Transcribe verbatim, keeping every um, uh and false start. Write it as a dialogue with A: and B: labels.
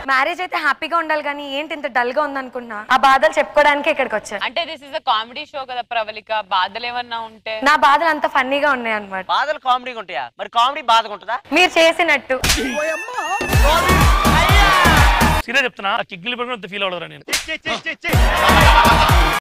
A: Marriage అయితే హ్యాపీగా ఉండాలి కానీ ఏంటి ఇంత డల్ గా ఉందనుకున్నా ఆ బాధలు చెప్పుకోవడానికి ఇక్కడికి వచ్చాను.
B: అంటే this is a comedy show కదా ప్రవళిక, బాధలు ఏమన్నా ఉంటే?
A: నా బాధలు అంత ఫన్నీగా ఉన్నాయి అన్నమాట.
C: బాధలు కామెడీగా ఉంటాయా? మరి కామెడీ బాధగా ఉంటుందా?
A: మీరు చేసినట్టు.
D: సీరియస్ చెప్తున్నా, కిగ్గిలి పడిన ఫీల్ అవడరా నేను.